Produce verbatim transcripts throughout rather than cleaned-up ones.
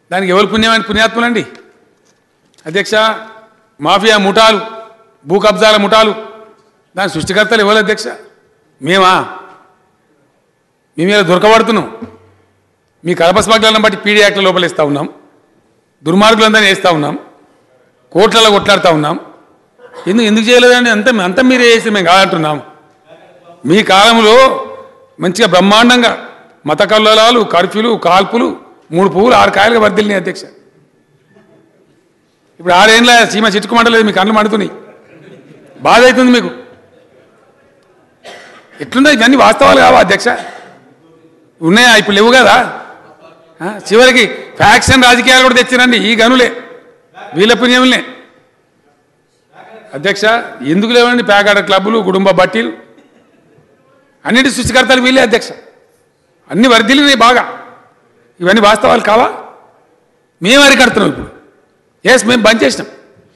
దానికి ఎవరు పుణ్యమైన పుణ్యాత్ములండి అధ్యక్ష? మాఫియా ముఠాలు, భూ కబ్జాల ముఠాలు, దాని సృష్టికర్తలు ఎవరు అధ్యక్ష? మేమా? మేము ఇలా దొరకబడుతున్నాం. మీ కలప స్మగ్లర్లను బట్టి పీడీ యాక్ట్ల లోపల వేస్తూ ఉన్నాం, దుర్మార్గులందరినీ వేస్తూ ఉన్నాం, కోట్లలో కొట్లాడుతూ ఉన్నాం. ఎందుకు ఎందుకు చేయలేదండి? అంత అంతా మీరే వేసి మేము కాదంటున్నాం. మీ కాలంలో మంచిగా బ్రహ్మాండంగా మత కల్లోలాలు, కర్ఫ్యూలు, కాల్పులు, మూడు పువ్వులు ఆరు కాయలుగా వర్దిల్లినాయి అధ్యక్ష. ఇప్పుడు ఆరేళ్ళ సీమ చిట్టుకుమంటలేదు, మీ కళ్ళు మండుతున్నాయి, బాధ అవుతుంది మీకు. ఎట్లున్నాయి ఇవన్నీ? వాస్తవాలు కావా అధ్యక్ష? ఉన్నాయా? ఇప్పుడు లేవు కదా. చివరికి ఫ్యాక్షన్ రాజకీయాలు కూడా తెచ్చిరండి ఈ గనులే, వీళ్ళ పుణ్యములనే అధ్యక్ష. ఎందుకు లేవండి పేకాట క్లబ్బులు, కుటుంబ బట్టీలు, అన్నిటి సృష్టికర్తలు వీళ్ళే అధ్యక్ష. అన్ని వర్ధిల్లినాయి బాగా. ఇవన్నీ వాస్తవాలు కావా? మేము అరికడుతున్నాం ఇప్పుడు. ఎస్, మేము బంద్ చేసినాం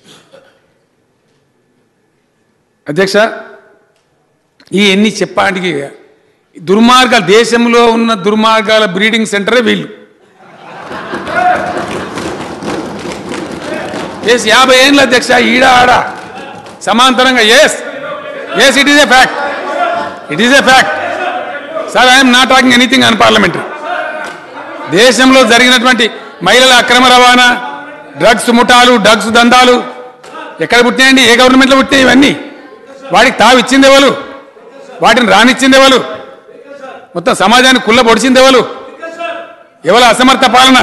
అధ్యక్ష. ఈ ఎన్ని చెప్పానికి దుర్మార్గాలు, దేశంలో ఉన్న దుర్మార్గాల బ్రీడింగ్ సెంటరే వీళ్ళు. ఎస్, యాభై ఏళ్ళ అధ్యక్ష, ఈడ ఆడ సమాంతరంగా. Yes yes it is a fact, it is a fact sir. I'm not talking anything unparliamentary. దేశంలో జరిగినటువంటి మహిళల అక్రమ రవాణా, డ్రగ్స్ ముఠాలు, డ్రగ్స్ దందాలు ఎక్కడ పుట్టినాయండి? ఏ గవర్నమెంట్లో పుట్టినాయి ఇవన్నీ? వాడికి తావిచ్చింది ఎవరు? వాటిని రానిచ్చింది ఎవరు? మొత్తం సమాజాన్ని కుళ్ళ పొడిచింది ఎవరు? ఎవరు అసమర్థ పాలన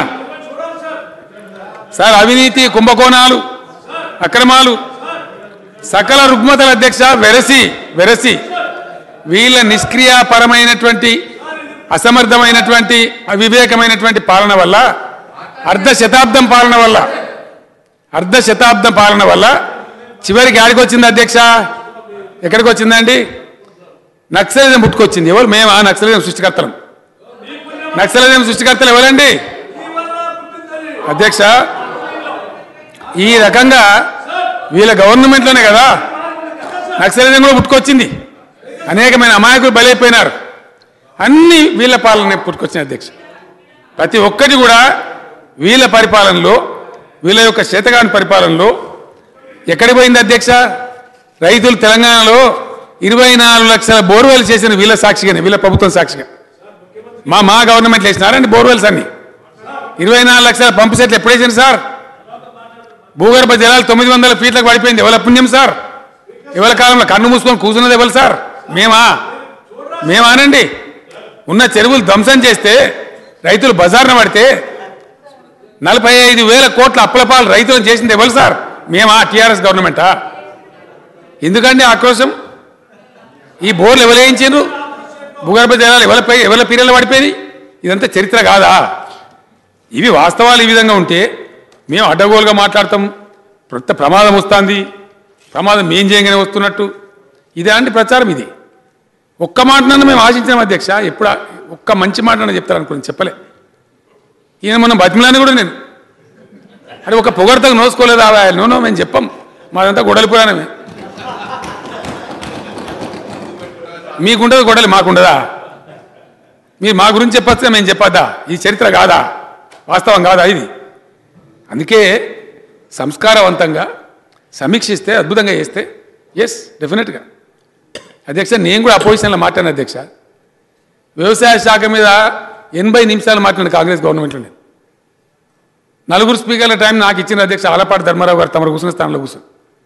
సార్? అవినీతి, కుంభకోణాలు, అక్రమాలు, సకల రుగ్మతల అధ్యక్ష వెరసి వెరసి వీళ్ళ నిష్క్రియాపరమైనటువంటి, అసమర్థమైనటువంటి, అవివేకమైనటువంటి పాలన వల్ల, అర్ధ శతాబ్దం పాలన వల్ల అర్ధ శతాబ్దం పాలన వల్ల చివరికి ఆడికి వచ్చింది అధ్యక్ష. ఎక్కడికి వచ్చిందండి? నక్సలిజం పుట్టుకొచ్చింది. ఎవరు? మేము. ఆ నక్సలిజం సృష్టికర్తలం. నక్సలిజం సృష్టికర్తలు ఎవరండి అధ్యక్ష? ఈ రకంగా వీళ్ళ గవర్నమెంట్లోనే కదా నక్సలిజం కూడా పుట్టుకొచ్చింది. అనేకమైన అమాయకులు బలైపోయినారు. అన్ని వీళ్ళ పాలన పుట్టుకొచ్చిన అధ్యక్ష. ప్రతి ఒక్కటి కూడా వీళ్ళ పరిపాలనలో, వీళ్ళ యొక్క చేతగాని పరిపాలనలో ఎక్కడికి పోయింది అధ్యక్ష? రైతులు తెలంగాణలో ఇరవై నాలుగు లక్షల బోర్వెల్ చేసిన వీళ్ళ సాక్షిగానే, వీళ్ళ ప్రభుత్వం సాక్షిగా. మా మా గవర్నమెంట్ వేసినారండి బోర్వెల్స్ అన్ని. ఇరవై నాలుగు లక్షల పంపు సెట్లు ఎప్పుడు వేసింది సార్? భూగర్భ జలాలు తొమ్మిది వందల ఫీట్లకు పడిపోయింది. ఎవరి పుణ్యం సార్? ఎవరి కాలంలో? కన్ను మూసుకొని కూర్చున్నది ఎవరు సార్? మేమా? మేమానండి. ఉన్న చెరువులు ధ్వంసం చేస్తే, రైతులు బజార్న పడితే నలభై ఐదు వేల కోట్ల అప్పులపాలు రైతులను చేసింది ఎవరు సార్? మేమా? టీఆర్ఎస్ గవర్నమెంటా? ఎందుకండి ఆక్రోశం? ఈ బోర్లు ఎవరు వేయించారు? భూగర్భ జలాలు ఎవరిపై ఎవరి పీరియడ్లో పడిపోయింది? ఇదంతా చరిత్ర కాదా? ఇవి వాస్తవాలు. ఈ విధంగా ఉంటే మేము అడ్డగోలుగా మాట్లాడతాం. ప్రతి ప్రమాదం వస్తుంది, ప్రమాదం మేం చేయగానే వస్తున్నట్టు ఇదే అండి ప్రచారం. ఇది ఒక్క మాట నన్ను మేము ఆశించాం అధ్యక్ష. ఎప్పుడు ఒక్క మంచి మాట నన్ను చెప్తారనుకుని చెప్పలే. ఈయన మనం బతిమలాని కూడా నేను అంటే ఒక పొగడతకు నోసుకోలేదా? నోనో మేము చెప్పాం. మాదంతా గొడవలి పురాణమే. మీకుండదు గొడవలి, మాకుండదా? మీరు మా గురించి చెప్పొచ్చా, మేము చెప్పొద్దా? ఈ చరిత్ర కాదా? వాస్తవం కాదా ఇది? అందుకే సంస్కారవంతంగా సమీక్షిస్తే, అద్భుతంగా చేస్తే ఎస్ డెఫినెట్గా అధ్యక్ష. నేను కూడా అపోజిషన్లో మాట్లాడిన అధ్యక్ష. వ్యవసాయ శాఖ మీద ఎనభై నిమిషాలు మాట్లాడిన కాంగ్రెస్ గవర్నమెంట్లో నేను. నలుగురు స్పీకర్ల టైం నాకు ఇచ్చిన అధ్యక్ష. ఆలపాటి ధర్మారావు గారు తమరు కూర్చున్న స్థానంలో కూర్చొని.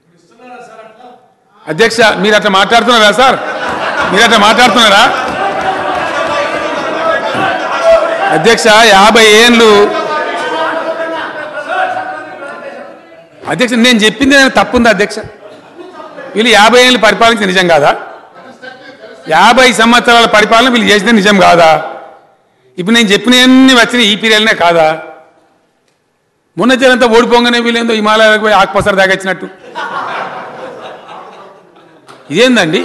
అధ్యక్ష మీరు అట్లా మాట్లాడుతున్నారా సార్? మీరు అట్లా మాట్లాడుతున్నారా అధ్యక్ష? యాభై ఏళ్ళు అధ్యక్ష. నేను చెప్పింది తప్పుందా అధ్యక్ష? వీళ్ళు యాభై ఏళ్ళు పరిపాలించిన నిజం కాదా? యాభై సంవత్సరాల పరిపాలన వీళ్ళు చేసిన నిజం కాదా? ఇప్పుడు నేను చెప్పినవన్నీ వచ్చిన ఈ పీరియడ్నే కాదా? మొన్న జనంతా ఓడిపోగానే వీళ్ళేందో హిమాలయాలకు పోయి ఆకుపసర దాగచ్చినట్టు ఇదేందండి?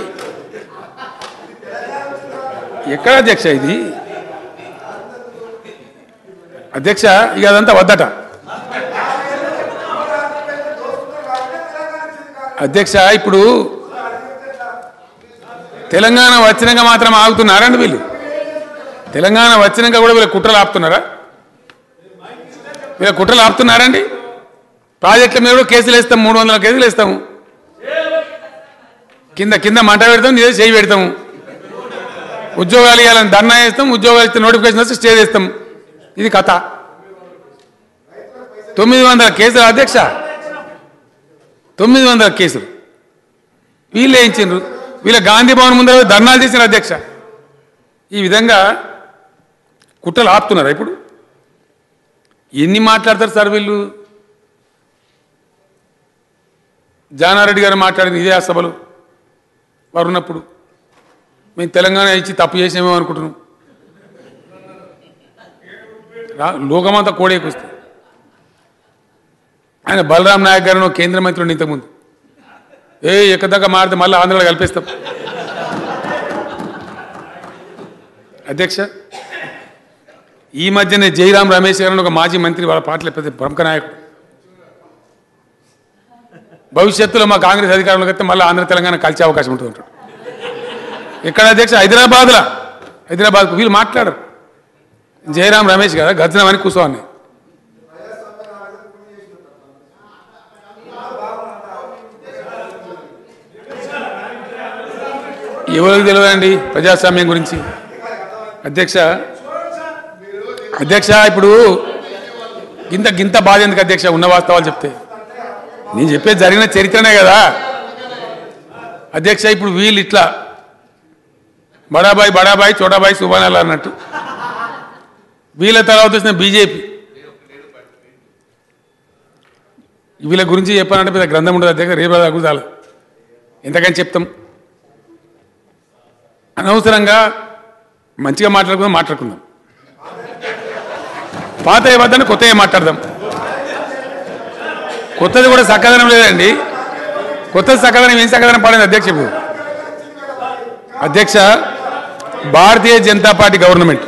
ఎక్కడ అధ్యక్ష ఇది? అధ్యక్ష ఇక అదంతా వద్దట అధ్యక్ష. ఇప్పుడు తెలంగాణ వచ్చినాక మాత్రం ఆగుతున్నారండి వీళ్ళు? తెలంగాణ వచ్చినాక కూడా వీళ్ళు కుట్రలు ఆపుతున్నారా? మీరు కుట్రలు ఆపుతున్నారండి. ప్రాజెక్టుల మీద కూడా కేసులు వేస్తాం, మూడు వందల కేసులు వేస్తాము. కింద కింద మంట పెడతాం, నీదే చేయి పెడతాము. ఉద్యోగాలు ఇవ్వాలని ధర్నా చేస్తాం, ఉద్యోగాలు ఇస్తే నోటిఫికేషన్ వస్తే స్టే చేస్తాం. ఇది కథ. తొమ్మిది వందల కేసులు అధ్యక్ష, తొమ్మిది వందల కేసులు వీళ్ళు వేయించారు. వీళ్ళ గాంధీ భవన్ ముందర ధర్నాలు చేసిన అధ్యక్ష. ఈ విధంగా కుట్రలు ఆపుతున్నారా? ఇప్పుడు ఎన్ని మాట్లాడతారు సార్ వీళ్ళు? జానారెడ్డి గారు మాట్లాడింది ఇదే ఆ సభలో వారు ఉన్నప్పుడు. మేము తెలంగాణ ఇచ్చి తప్పు చేసామేమో అనుకుంటున్నాం. లోకమంతా కోడేకొస్తే ఆయన బలరాం నాయక్ గారు కేంద్ర మంత్రి ఉండి ఇంతకుముందు ఏ ఎక్కదాకా మారితే మళ్ళీ ఆంధ్రలో కల్పిస్తాం. అధ్యక్ష, ఈ మధ్యనే జయరాం రమేష్ గారు ఒక మాజీ మంత్రి, వాళ్ళ పార్టీలో పెద్ద ప్రముఖ నాయకుడు, భవిష్యత్తులో మా కాంగ్రెస్ అధికారంలోకి వస్తే మళ్ళీ ఆంధ్ర తెలంగాణ కలిసే అవకాశం ఉంటుంది అంటాడు. ఇక్కడ అధ్యక్ష హైదరాబాద్లో, హైదరాబాద్కు వీళ్ళు మాట్లాడరు. జయరాం రమేష్ గారు గర్జనమని కూర్చోవాలి. ఎవరికి తెలియదండి ప్రజాస్వామ్యం గురించి? అధ్యక్ష అధ్యక్ష ఇప్పుడు గింత గింత బాధ ఎందుకు అధ్యక్ష? ఉన్న వాస్తవాలు చెప్తే నేను చెప్పేది జరిగిన చరిత్రనే కదా అధ్యక్ష. ఇప్పుడు వీళ్ళు ఇట్లా బడాబాయి బడాబాయి చోటాబాయి సుబానాలు అన్నట్టు, వీళ్ళ తర్వాత వచ్చిన బీజేపీ వీళ్ళ గురించి చెప్పాలంటే పెద్ద గ్రంథం ఉంటుంది అధ్యక్ష. రేపు అగుదాలు ఎంతకని చెప్తాం. అనవసరంగా మంచిగా మాట్లాడుకుందాం, మాట్లాడుకుందాం. పాత ఏమద్దని కొత్త ఏ మాట్లాడదాం. కొత్తది కూడా సక్కదనం లేదండి. కొత్తది సక్కదనం ఏం సక్కదనం పడింది అధ్యక్ష? ఇప్పుడు అధ్యక్ష Bharatiya Janata party government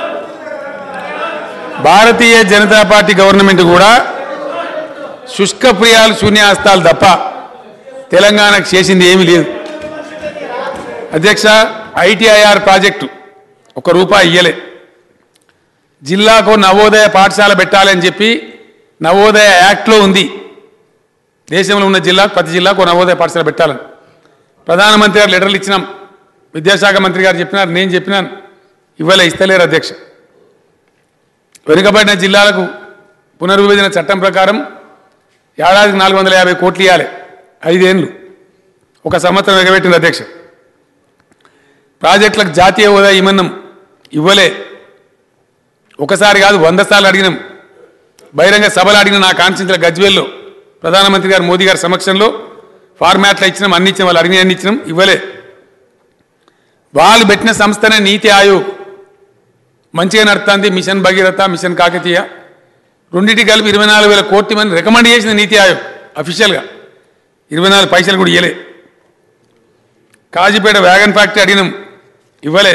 Bharatiya Janata party government కూడా శుష్క ప్రియాలు శూన్యాస్తాలు తప్ప తెలంగాణకు చేసింది ఏమీ లేదు అధ్యక్ష. ఐటీఐఆర్ ప్రాజెక్టు ఒక రూపాయి ఇయ్యలే. జిల్లాకు నవోదయ పాఠశాల పెట్టాలని చెప్పి నవోదయ యాక్ట్లో ఉంది. దేశంలో ఉన్న జిల్లా ప్రతి జిల్లాకు నవోదయ పాఠశాల పెట్టాలని ప్రధానమంత్రి గారు లెటర్లు ఇచ్చినాం. విద్యాశాఖ మంత్రి గారు చెప్పినారు, నేను చెప్పినాను, ఇవ్వలే, ఇస్తలేరు అధ్యక్ష. వెనుకబడిన జిల్లాలకు పునర్విభజన చట్టం ప్రకారం ఏడాదికి నాలుగు వందల యాభై కోట్లు ఇవ్వాలి. ఐదేళ్ళు ఒక సంవత్సరం ఎగబెట్టింది అధ్యక్ష. ప్రాజెక్టులకు జాతీయ హోదా ఇమన్నాం, ఇవ్వలే. ఒకసారి కాదు వంద సార్లు అడిగినాం. బహిరంగ సభలు అడిగిన నా కాన్స్టిట్యూన్సీ గజ్వేల్లో ప్రధానమంత్రి గారు మోదీ గారి సమక్షంలో ఫార్మాట్లో ఇచ్చినాం, అన్ని ఇచ్చినాం, వాళ్ళు అడిగిన అన్ని ఇచ్చినాం, ఇవ్వలే. వాళ్ళు పెట్టిన సంస్థనే నీతి ఆయోగ్ మంచిగా నడుస్తుంది. మిషన్ భగీరథ, మిషన్ కాకతీయ రెండింటి కలిపి ఇరవై నాలుగు వేల కోట్ల మంది రికమెండ్ చేసిన నీతి ఆయోగ్ అఫీషియల్గా ఇరవై నాలుగు పైసలు కూడా ఇవ్వలే. కాజీపేట వ్యాగన్ ఫ్యాక్టరీ అడిగినాం, ఇవ్వలే.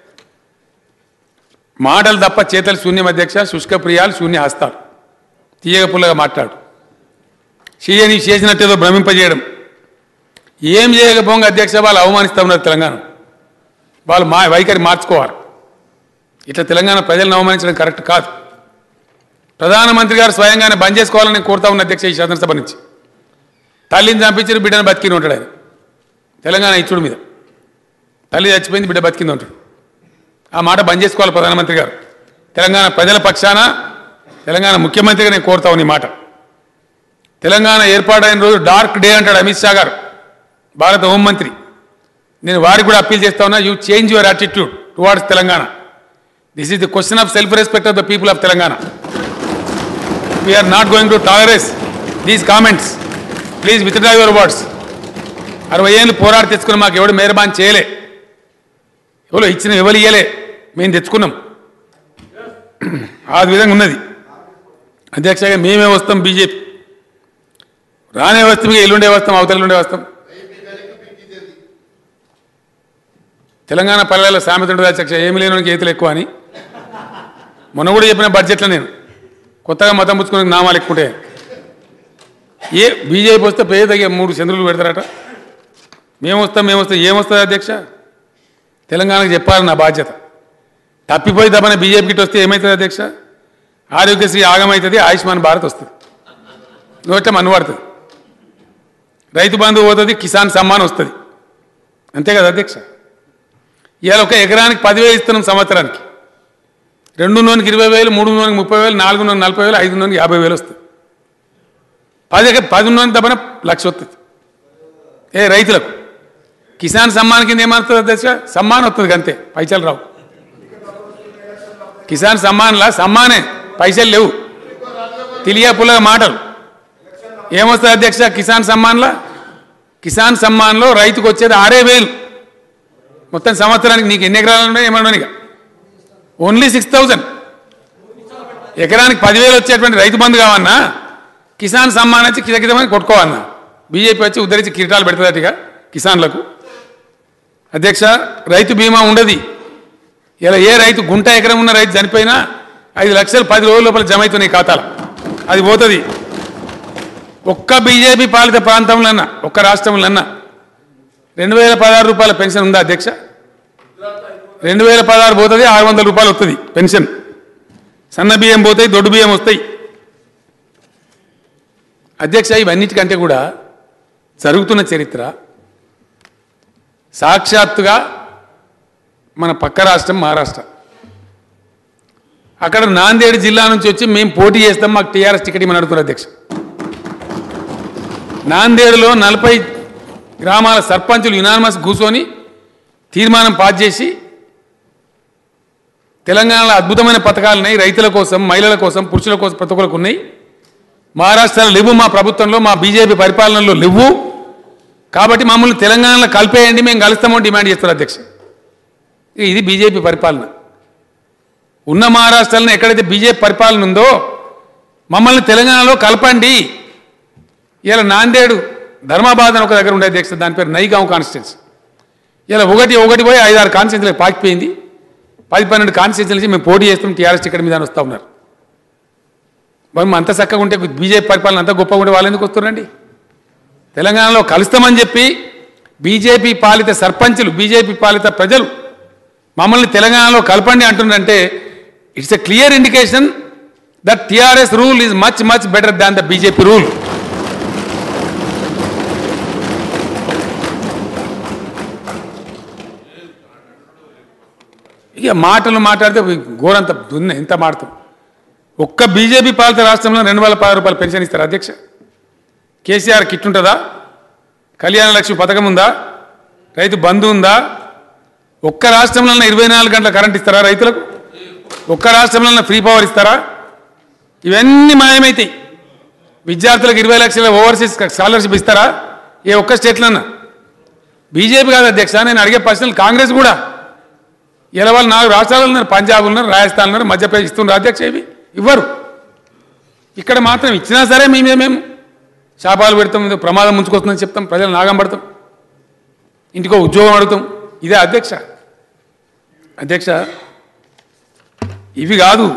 మాటలు తప్ప చేతలు శూన్యం అధ్యక్ష. శుష్క ప్రియాలు శూన్య హస్తాలు. తీయగ పుల్లగా మాట్లాడు. చేయని చేసినట్టేదో భ్రమింపజేయడం. ఏం చేయకపోగా అధ్యక్ష వాళ్ళు అవమానిస్తూ ఉన్నారు తెలంగాణ. వాళ్ళు మా వైఖరి మార్చుకోవాలి. ఇట్లా తెలంగాణ ప్రజలను అవమానించడం కరెక్ట్ కాదు. ప్రధానమంత్రి గారు స్వయంగానే బంద్ చేసుకోవాలని నేను కోరుతా ఉన్న అధ్యక్ష. ఈ శాసనసభ నుంచి తల్లిని చంపించిన బిడ్డను బతికిని ఉంటాడు ఆయన. తెలంగాణ ఇచ్చుడు మీద తల్లి చచ్చిపోయింది, బిడ్డ బతికింది ఉంటాడు. ఆ మాట బంద్ చేసుకోవాలి ప్రధానమంత్రి గారు. తెలంగాణ ప్రజల పక్షాన తెలంగాణ ముఖ్యమంత్రిగా నేను కోరుతా ఉన్న ఈ మాట. తెలంగాణ ఏర్పాటైన రోజు డార్క్ డే అంటాడు అమిత్ షా గారు, భారత హోంమంత్రి. నేను వారికి కూడా అప్పీల్ చేస్తా ఉన్నా, you change your attitude towards Telangana. This is the question of self respect of the people of Telangana. We're not going to tolerate these comments. Please withdraw your words. అరవై ఏళ్ళు పోరాడి తెచ్చుకుని మాకు ఎవడు మెహర్బాన్ చేయలే, ఎవరో ఇచ్చిన ఎవరు ఇయ్యలే, మేము తెచ్చుకున్నాం. ఆ విధంగా ఉన్నది అధ్యక్షగా. మేమే వస్తాం బీజేపీ, రానే వస్తాం, ఎల్లుండే వస్తాం, అవతలుండే వస్తాం. తెలంగాణ పల్లెల సామెత ఉంటుంది అధ్యక్ష, ఏమి లేని గీతలు ఎక్కువ అని. మొన్న కూడా చెప్పిన బడ్జెట్లో నేను కొత్తగా మతం పుచ్చుకునే నామాలు ఎక్కుంటే ఏ బీజేపీ వస్తే పేద మూడు చంద్రులు పెడతారట. మేము వస్తాం మేము వస్తాం ఏమొస్తుంది అధ్యక్ష? తెలంగాణకు చెప్పాలి నా బాధ్యత. తప్పిపోయి తప్పని బీజేపీకి వస్తే ఏమవుతుంది అధ్యక్ష? ఆరోగ్యశ్రీ ఆగమవుతుంది, ఆయుష్మాన్ భారత్ వస్తుంది, నోట మన్ను పడుతుంది, రైతు బంధు పోతుంది, కిసాన్ సమ్మాన్ వస్తుంది. అంతే కదా అధ్యక్ష? ఇవాళ ఒక ఎకరానికి పదివేలు ఇస్తున్నాం సంవత్సరానికి. రెండు నూనెకి ఇరవై వేలు, మూడు నూనెకి ముప్పై వేలు, నాలుగు నూనె నలభై వేలు, ఐదు నూనెకి యాభై వేలు వస్తుంది. పది పది నూనె తప్పన లక్ష వస్తుంది ఏ రైతులకు. కిసాన్ సమ్మాన్ కింద ఏమవుతుంది అధ్యక్ష? సమ్మాన్ వస్తుంది అంతే, పైసలు రావు. కిసాన్ సమ్మాన్లా సమ్మానే, పైసలు లేవు. తెలియ పుల్లగా మాటలు. ఏమొస్తుంది అధ్యక్ష కిసాన్ సమ్మాన్లా? కిసాన్ సమ్మాన్లో రైతుకు వచ్చేది ఆరే వేలు. మొత్తం సంవత్సరానికి నీకు ఎన్ని ఎకరాలు ఉన్నాయి ఏమన్నా ఇక ఓన్లీ సిక్స్ థౌజండ్. ఎకరానికి పదివేలు వచ్చేటువంటి రైతు బంధు కావన్నా కిసాన్ సమ్మాన్ వచ్చి కితకితమని కొట్టుకోవన్నా. బీజేపీ వచ్చి ఉద్ధరించి కిరీటాలు పెడుతుందటిగా కిసాన్లకు. అధ్యక్ష రైతు బీమా ఉండదు. ఇలా ఏ రైతు గుంట ఎకరం ఉన్న రైతు చనిపోయినా ఐదు లక్షలు పది రోజుల లోపల జమ అవుతున్నాయి ఖాతాలో, అది పోతుంది. ఒక్క బీజేపీ పాలిత ప్రాంతంలోన్నా, ఒక్క రాష్ట్రంలోన్నా రెండు వేల పదహారు రూపాయల పెన్షన్ ఉందా అధ్యక్ష? రెండు వేల పదహారు పోతుంది, ఆరు వందల రూపాయలు వస్తుంది పెన్షన్. సన్న బియ్యం పోతాయి, దొడ్డు బియ్యం వస్తాయి. అధ్యక్ష ఇవన్నిటికంటే కూడా జరుగుతున్న చరిత్ర సాక్షాత్తుగా మన పక్క రాష్ట్రం మహారాష్ట్ర. అక్కడ నాందేడ్ జిల్లా నుంచి వచ్చి మేము పోటీ చేస్తాం, మాకు టీఆర్ఎస్ టికెట్ ఇవ్వమని అడుగుతున్నారు అధ్యక్ష. నాందేడులో నలభై గ్రామాల సర్పంచులు యునానిమస్ కూర్చొని తీర్మానం పాస్ చేసి తెలంగాణలో అద్భుతమైన పథకాలు ఉన్నాయి, రైతుల కోసం, మహిళల కోసం, పురుషుల కోసం, ప్రతి ఒక్కరికి ఉన్నాయి. మహారాష్ట్రలో లేవు, మా ప్రభుత్వంలో, మా బీజేపీ పరిపాలనలో లేవు. కాబట్టి మమ్మల్ని తెలంగాణలో కలిపేయండి, మేము కలుస్తామని డిమాండ్ చేస్తారు అధ్యక్ష. ఇది బీజేపీ పరిపాలన. ఉన్న మహారాష్ట్రలో ఎక్కడైతే బీజేపీ పరిపాలన ఉందో మమ్మల్ని తెలంగాణలో కలపండి. ఇలా నాందేడు ధర్మాబాద్ అని ఒక దగ్గర ఉండే అధ్యక్ష, దాని పేరు నైగాంవ్ కాన్స్టిట్యున్సీ. ఇలా ఒకటి ఒకటి పోయి ఐదారు కాన్స్టిట్యున్సీలకు పాకిపోయింది. పది పన్నెండు కాన్స్టిట్యున్సీ నుంచి మేము పోటీ చేస్తాం, టీఆర్ఎస్ టికెట్ మీద వస్తూ ఉన్నారు. మరి అంత చక్కగా ఉంటే బీజేపీ పరిపాలన అంత గొప్పగా ఉంటే వాళ్ళు ఎందుకు వస్తున్నారండి? తెలంగాణలో కలుస్తామని చెప్పి బీజేపీ పాలిత సర్పంచులు, బీజేపీ పాలిత ప్రజలు మమ్మల్ని తెలంగాణలో కలపండి అంటుందంటే it's a clear indication that TRS rule is much much better than the BJP rule. ఇక మాటలు మాట్లాడితే ఘోరంత దున్న ఎంత మాడతాం. ఒక్క బీజేపీ పాలిత రాష్ట్రంలో రెండు వేల పది రూపాయలు పెన్షన్ ఇస్తారు అధ్యక్ష. కేసీఆర్ కిట్ ఉంటుందా? కళ్యాణ లక్ష్మి పథకం ఉందా? రైతు బంధు ఉందా? ఒక్క రాష్ట్రంలో ఇరవై నాలుగు గంటల కరెంట్ ఇస్తారా రైతులకు? ఒక్క రాష్ట్రంలో ఫ్రీ పవర్ ఇస్తారా? ఇవన్నీ మాయమైతాయి. విద్యార్థులకు ఇరవై లక్షల ఓవర్సీస్ స్కాలర్షిప్ ఇస్తారా ఏ ఒక్క స్టేట్లోన్నా? బీజేపీ కాదు అధ్యక్ష, నేను అడిగే ప్రశ్నలు కాంగ్రెస్ కూడా. ఇలా వాళ్ళు నాలుగు రాష్ట్రాలు ఉన్నారు, పంజాబ్ ఉన్నారు, రాజస్థాన్ ఉన్నారు, మధ్యప్రదేశ్ ఇస్తున్నారు అధ్యక్ష. ఇవి ఇవ్వరు. ఇక్కడ మాత్రం ఇచ్చినా సరే మేమే మేము శాపాలు పెడతాం, ప్రమాదం ముంచుకొస్తుందని చెప్తాం, ప్రజలు నాగం పడతాం, ఇంటికో ఉద్యోగం అడుగుతాం. ఇదే అధ్యక్ష. అధ్యక్ష ఇవి కాదు,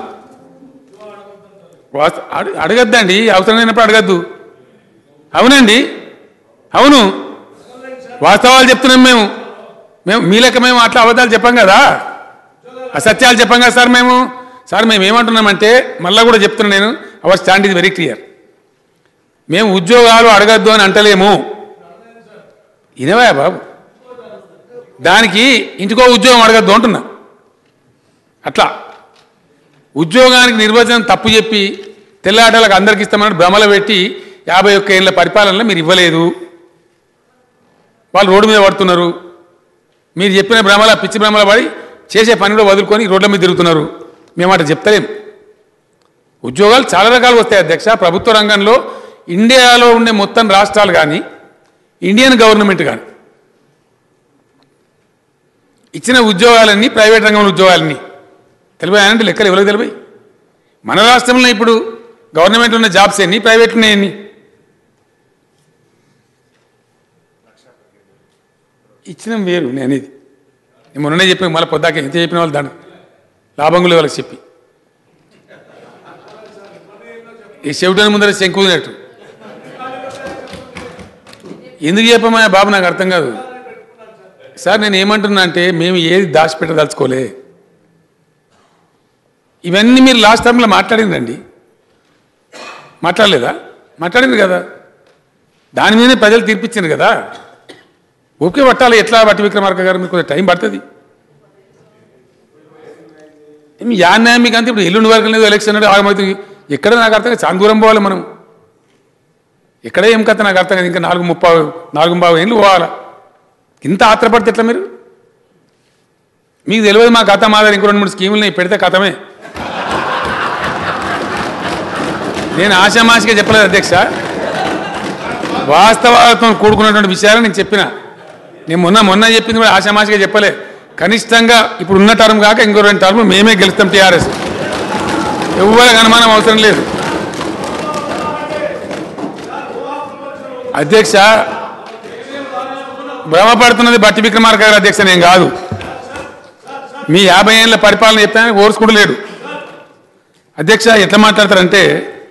అడగద్దండి, అవసరమైనప్పుడు అడగద్దు. అవునండి, అవును, వాస్తవాలు చెప్తున్నాం మేము. మేము మీ లెక్క మేము అట్లా అబద్ధాలు చెప్పాం కదా, అసత్యాలు చెప్పాం కదా సార్. మేము సార్ మేము ఏమంటున్నామంటే, మళ్ళీ కూడా చెప్తున్నా నేను, our stand is very clear. మేము ఉద్యోగాలు అడగద్దు అని అంటలేము. ఇనవా బాబు, దానికి ఇంటికో ఉద్యోగం అడగద్దు అంటున్నా. అట్లా ఉద్యోగానికి నిర్వచనం తప్పు చెప్పి తెల్లాటలకు అందరికి ఇస్తామని భ్రమలు పెట్టి యాభై ఒక్క ఏళ్ళ పరిపాలనలో మీరు ఇవ్వలేదు. వాళ్ళు రోడ్డు మీద పడుతున్నారు. మీరు చెప్పిన భ్రమల పిచ్చి భ్రమల పడి చేసే పని కూడా వదులుకొని రోడ్ల మీద తిరుగుతున్నారు. మేము అట్లా చెప్తలేం. ఉద్యోగాలు చాలా రకాలు వస్తాయి అధ్యక్ష. ప్రభుత్వ రంగంలో ఇండియాలో ఉండే మొత్తం రాష్ట్రాలు కానీ, ఇండియన్ గవర్నమెంట్ కానీ ఇచ్చిన ఉద్యోగాలన్నీ ప్రైవేట్ రంగంలో ఉద్యోగాలన్నీ తెలిపాయంటే లెక్కలు ఎవరికి తెలిపాయి? మన రాష్ట్రంలో ఇప్పుడు గవర్నమెంట్ ఉన్న జాబ్స్ ఎన్ని, ప్రైవేట్ ఉన్నాయి ఎన్ని? ఇచ్చినాం వేరు. నేను అనేది నేను మొన్ననే చెప్పాను, మళ్ళీ పొద్దాక ఎంత చెప్పిన వాళ్ళు దాన్ని లాభంగులు వాళ్ళకి చెప్పి ఈ చెవిటని ముందర శంకున్నట్టు ఎందుకు చెప్పమా బాబు, నాకు అర్థం కాదు సార్. నేను ఏమంటున్నా అంటే, మేము ఏది దాచిపెట్టదలుచుకోలే. ఇవన్నీ మీరు లాస్ట్ టైంలో మాట్లాడిందండి, మాట్లాడలేదా? మాట్లాడింది కదా, దాని మీదనే ప్రజలు తీర్పిచ్చింది కదా. ఓకే పట్టాలి. ఎట్లా బట్టి విక్రమార్క గారు మీకు కొంచెం టైం పడుతుంది. యా న్యాయం మీకు అంతే. ఇప్పుడు ఎల్లుండి వరకు లేదు ఎలక్షన్ అంటే ఆగమవుతుంది. ఎక్కడ నాకు అర్థం చాలా దూరం పోవాలి మనం. ఎక్కడ ఏం కథ నాకు అర్థం కదా. ఇంకా నాలుగు ముప్పై నాలుగు బావు ఏళ్ళు పోవాలా. ఇంత ఆత్రపడితే ఎట్లా మీరు? మీకు తెలియదు మా కథ మాదిరి ఇంకో రెండు మూడు స్కీములు పెడితే కథమే. నేను ఆశామాషిగా చెప్పలేదు అధ్యక్ష, వాస్తవాలతో కూడుకున్నటువంటి విషయాలు నేను చెప్పిన. నేను మొన్న మొన్న చెప్పింది కూడా ఆశామాషిగా చెప్పలే. కనిష్టంగా ఇప్పుడు ఉన్న టర్మ్ కాక ఇంకో రెండు టర్మ్ మేమే గెలుస్తాం టీఆర్ఎస్. ఎవరికి అనుమానం అవసరం లేదు అధ్యక్ష. భ్రమపడుతున్నది బట్టి విక్రమార్క గారు అధ్యక్ష, నేను కాదు. మీ యాభై ఏళ్ళ పరిపాలన చెప్తానని ఓర్చుకుంటలేడు అధ్యక్ష. ఎట్లా మాట్లాడతారంటే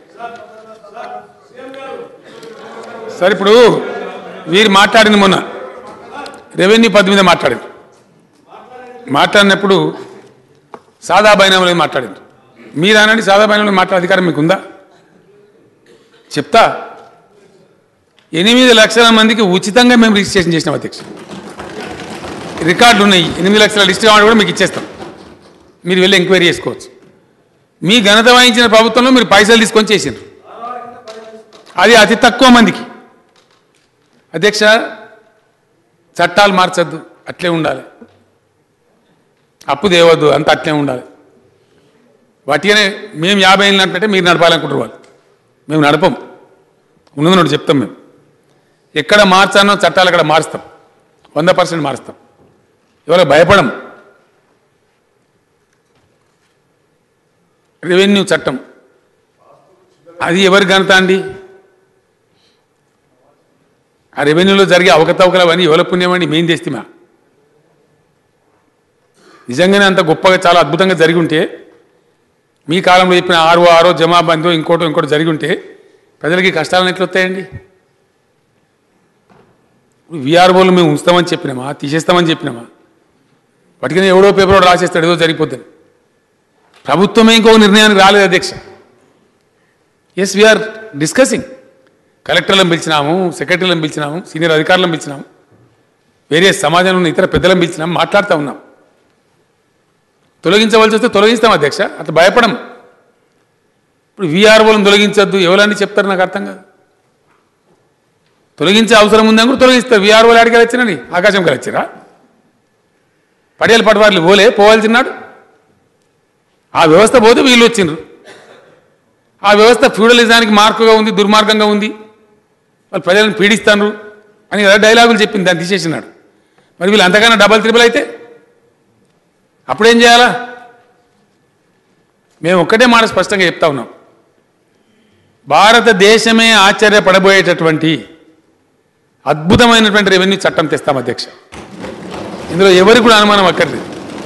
సార్, ఇప్పుడు వీరు మాట్లాడింది మొన్న రెవెన్యూ పద్ధతి మీద మాట్లాడింది. మాట్లాడినప్పుడు సాదా బైనామా మాట్లాడింది. మీరు అనండి, సాదా బైనామా మాట్లాడే అధికారం మీకుందా? చెప్తా. ఎనిమిది లక్షల మందికి ఉచితంగా మేము రిజిస్ట్రేషన్ చేసినాం అధ్యక్ష. రికార్డులు ఉన్నాయి. ఎనిమిది లక్షల లిస్ట్ కావాలి కూడా మీకు ఇచ్చేస్తాం. మీరు వెళ్ళి ఎంక్వైరీ చేసుకోవచ్చు. మీ ఘనత వహించిన ప్రభుత్వంలో మీరు పైసలు తీసుకొని చేసిండ్రు. అది అతి తక్కువ మందికి అధ్యక్ష. చట్టాలు మార్చద్దు, అట్లే ఉండాలి. అప్పు దేవద్దు, అంత అట్లే ఉండాలి. వాటినే మేము యాభై ఏళ్ళు నడిపెట్టే మీరు నడపాలనుకుంటారు వాళ్ళు. మేము నడపం, ఉన్నది నోటి చెప్తాం. మేము ఎక్కడ మార్చానో చట్టాలు అక్కడ మారుస్తాం, వంద పర్సెంట్ మారుస్తాం. ఎవరికి భయపడం. రెవెన్యూ చట్టం అది ఎవరి ఘనత అండి? ఆ రెవెన్యూలో జరిగే అవకతవకలు అవన్నీ ఎవరి పుణ్యమండి? మేం చేస్తామా? నిజంగానే అంత గొప్పగా చాలా అద్భుతంగా జరిగి ఉంటే, మీ కాలంలో చెప్పిన ఆరో ఆరో జమాబందో ఇంకోటో ఇంకోటి జరిగి ఉంటే ప్రజలకి కష్టాలను ఎట్లా వస్తాయండి? వీఆర్ఓలు మేము ఉంచుతామని చెప్పినామా, తీసేస్తామని చెప్పినామా? వాటికనే ఎవడో పేపర్ రాసేస్తాడు, ఏదో జరిగిపోతుంది. ప్రభుత్వమే ఇంకో నిర్ణయానికి రాలేదు అధ్యక్ష. Yes, we're discussing. కలెక్టర్లను పిలిచినాము, సెక్రటరీలను పిలిచినాము, సీనియర్ అధికారులను పిలిచినాము, వేరే సమాజంలో ఉన్న ఇతర పెద్దలను పిలిచినాము, మాట్లాడుతూ ఉన్నాం. తొలగించవలసి వస్తే తొలగిస్తాం అధ్యక్ష, అట్లా భయపడం. ఇప్పుడు వీఆర్ఓలను తొలగించద్దు ఎవరని చెప్తారు? నాకు అర్థం కాదు. తొలగించే అవసరం ఉందని కూడా తొలగిస్తారు. వీఆర్ఓలు ఆడికి వచ్చినని ఆకాశం కలిసిరా? పడేలు పడవాళ్ళు పోలే, పోవాల్సినాడు. ఆ వ్యవస్థ పోతే వీళ్ళు వచ్చిండ్రు. ఆ వ్యవస్థ ఫ్యూడలిజానికి మార్కుగా ఉంది, దుర్మార్గంగా ఉంది, వాళ్ళు ప్రజలను పీడిస్తాను అని కదా డైలాగులు చెప్పింది. దాన్ని తీసేసినాడు. మరి వీళ్ళు అంతకన్నా డబల్ త్రిబుల్ అయితే అప్పుడేం చేయాలా? మేము ఒక్కటే మాట స్పష్టంగా చెప్తా ఉన్నాం. భారతదేశమే ఆశ్చర్యపడబోయేటటువంటి అద్భుతమైనటువంటి రెవెన్యూ చట్టం తెస్తాం అధ్యక్ష. ఇందులో ఎవరికి కూడా అనుమానం అక్కర్లేదు.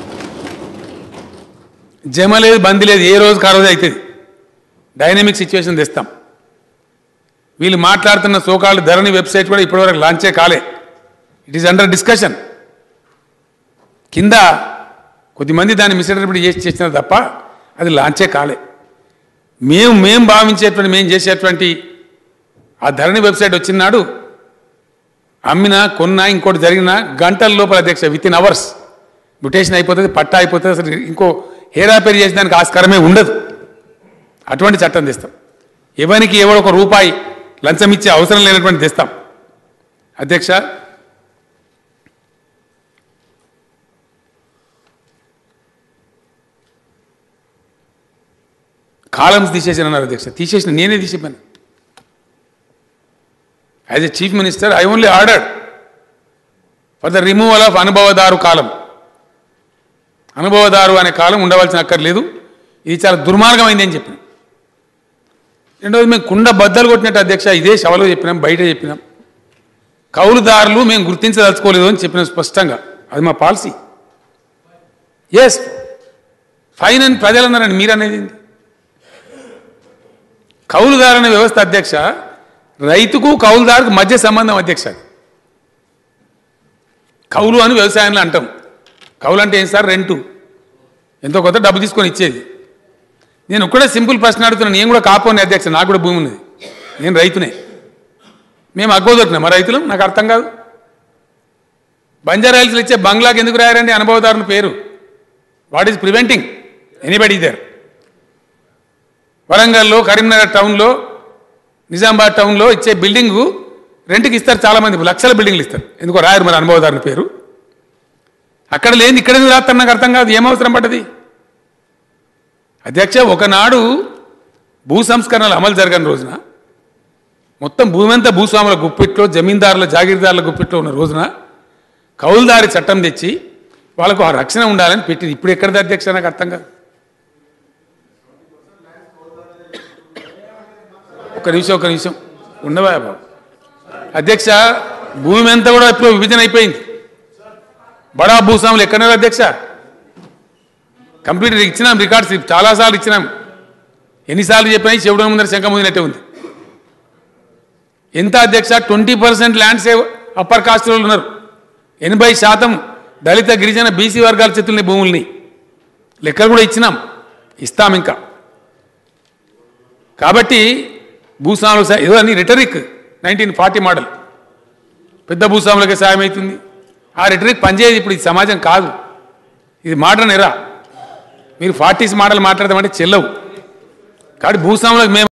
జమ లేదు, బందీ లేదు, ఏ రోజుకి ఆ రోజు అవుతుంది. డైనమిక్ సిచ్యువేషన్ తెస్తాం. వీళ్ళు మాట్లాడుతున్న సోకాళ్ళు ధరణి వెబ్సైట్ కూడా ఇప్పటివరకు లాంచే కాలే. It is under discussion. కింద కొద్దిమంది దాన్ని మిస్ఇంటర్ప్రిట్ చేసి చేసినారు తప్ప అది లాంచే కాలే. మేము మేము భావించేటువంటి మేము చేసేటువంటి ఆ ధరణి వెబ్సైట్ వచ్చినాడు అమ్మినా కొన్నా ఇంకోటి జరిగినా గంటల లోపల అధ్యక్ష, విత్ ఇన్ అవర్స్ మ్యుటేషన్ అయిపోతుంది, పట్టా అయిపోతుంది. అసలు ఇంకో హేరాపేరు చేసేదానికి ఆస్కారమే ఉండదు. అటువంటి చట్టం తెస్తాం. ఎవరికి ఎవడో ఒక రూపాయి లంచం ఇచ్చే అవసరం లేనటువంటి తెస్తాం అధ్యక్ష. కాలమ్స్ తీసేసిన అన్నారు అధ్యక్ష. తీసేసిన నేనే తీసేపాను. As a chief minister I only ordered for the removal of అనుభవదారు కాలం. అనుభవదారు అనే కాలం ఉండవలసిన అక్కర్లేదు. ఇది చాలా దుర్మార్గమైంది అని చెప్పినాం. రెండవది మేము కుండ బద్దలు కొట్టినట్టు అధ్యక్ష ఇదే సభలో చెప్పినాం, బయట చెప్పినాం. కౌలుదారులు మేము గుర్తించదలుచుకోలేదు అని చెప్పినాం స్పష్టంగా. అది మా పాలసీ. ఎస్, ఫైన్ అని ప్రజలు అన్నారండి, మీరు అనేది కౌలుదారు అనే వ్యవస్థ అధ్యక్ష రైతుకు కౌలుదారుకు మధ్య సంబంధం అధ్యక్ష. కౌలు అని వ్యవసాయంలో అంటాం. కౌలు అంటే ఏం సార్? రెంటు, ఎంతో కొంత డబ్బు తీసుకొని ఇచ్చేది. నేను కూడా సింపుల్ ప్రశ్న అడుగుతున్నాను. నేను కూడా కాపోని అధ్యక్ష, నాకు కూడా భూమి ఉన్నది, నేను రైతునే. మేము అగ్గో దొరికినా మా రైతులు, నాకు అర్థం కాదు. బంజారా హిల్స్లో ఇచ్చే బంగ్లాకి ఎందుకు రాయారండి అనుభవదారుని పేరు? What is preventing anybody there? వరంగల్లో, కరీంనగర్ టౌన్లో, నిజామాబాద్ టౌన్లో ఇచ్చే బిల్డింగు రెంట్కి ఇస్తారు, చాలామంది లక్షల బిల్డింగ్లు ఇస్తారు. ఎందుకో రాయరు మరి అనుభవదారుని పేరు. అక్కడ లేని ఇక్కడ ఎందుకు రాస్తారు నాకు అర్థం కాదు. ఏమవసరం పడ్డది అధ్యక్ష? ఒకనాడు భూ సంస్కరణలు అమలు జరగని రోజున, మొత్తం భూమి అంతా భూస్వాముల గుప్పిట్లో, జమీందారుల జాగీర్దారుల గుప్పిట్లో ఉన్న రోజున కౌలుదారి చట్టం తెచ్చి వాళ్ళకు ఆ రక్షణ ఉండాలని పెట్టింది. ఇప్పుడు ఎక్కడిది అధ్యక్ష నాకు అర్థం కాదు. ఒక నిమిషం ఒక నిమిషం ఉండవా బాబు అధ్యక్ష? భూమి అంతా కూడా ఇప్పుడు విభజన అయిపోయింది. బడా భూస్వాములు ఎక్కడన్నారు అధ్యక్ష? కంప్లీట్ ఇచ్చినాం, రికార్డ్స్ చాలాసార్లు ఇచ్చినాం. ఎన్నిసార్లు చెప్పినా చెవుడ ముందర శంఖ ముందినట్టే ఉంది. ఎంత అధ్యక్ష? Twenty percent land save upper caste వాళ్ళు ఉన్నారు. ఎనభై శాతం దళిత గిరిజన బీసీ వర్గాల చేతుల్ని భూముల్ని లెక్కలు కూడా ఇచ్చినాం, ఇస్తాం ఇంకా. కాబట్టి భూస్వాములకు ఏదో అని రిటరిక్ నైన్టీన్ ఫార్టీ మోడల్, పెద్ద భూస్వాములకే సాయం అవుతుంది. ఆ రిటరిక్ పనిచేయదు ఇప్పుడు. ఇది సమాజం కాదు, ఇది మోడర్న్ ఎరా. మీరు ఫార్టీస్ మోడల్ మాట్లాడదామంటే చెల్లవు. కాబట్టి భూస్వాములకు మేము